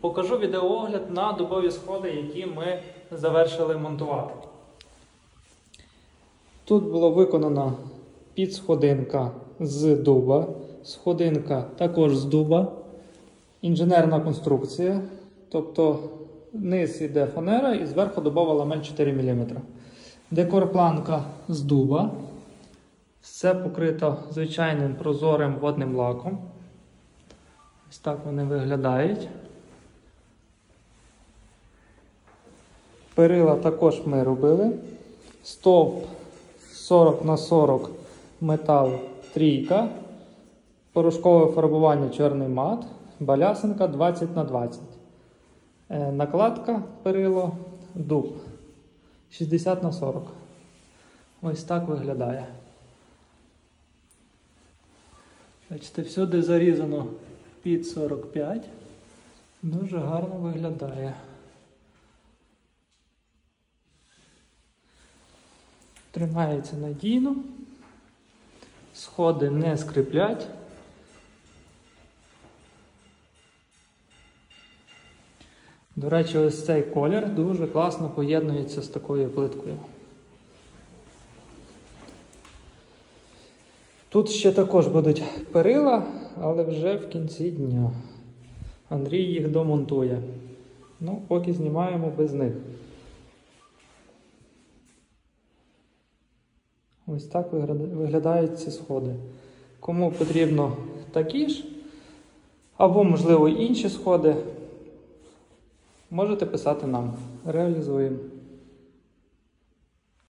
покажу відеоогляд на дубові сходи, які ми завершили монтувати. Тут було виконана підсходинка з дуба, сходинка також з дуба, інженерна конструкція, тобто низ іде фанера і зверху дубова ламель 4 мм. Декорпланка з дуба, все покрито звичайним прозорим водним лаком. Ось так вони виглядають. Перила також ми робили. Стовп 40х40 метал трійка. Порошкове фарбування чорний мат. Балясинка 20х20. Накладка перило дуб 60х40. Ось так виглядає. Бачите, всюди зарізано під 45. Дуже гарно виглядає. Тримається надійно. Сходи не скриплять. До речі, ось цей колір дуже класно поєднується з такою плиткою. Тут ще також будуть перила, але вже в кінці дня. Андрій їх домонтує. Ну, поки знімаємо без них. Ось так виглядають ці сходи. Кому потрібно такі ж, або, можливо, інші сходи, можете писати нам. Реалізуємо.